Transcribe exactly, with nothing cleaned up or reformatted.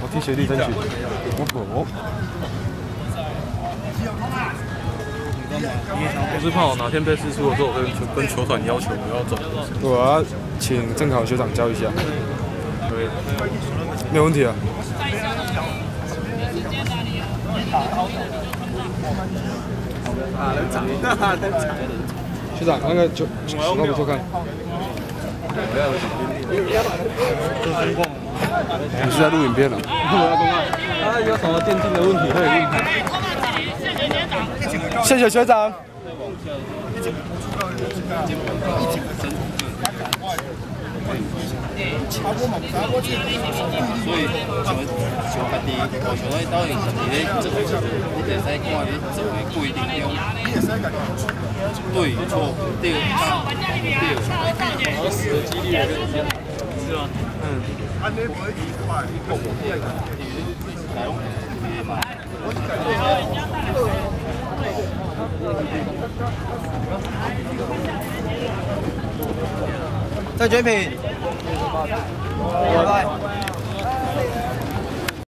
我替学弟争取。我不。 我是怕我哪天被释出的时候，我跟球跟球团要求我要走。 我要请郑考学长教一下。可以，没有问题啊。学长，那个球情况不错看。你是在录影片了？ 他有什么电竞的问题可以问他。 谢谢学长。 所以像像家己，我像咧导演家己咧做，你就使看你做的规定中，对错对错对。好死的几率也是吗？嗯。 郑俊平，拜拜。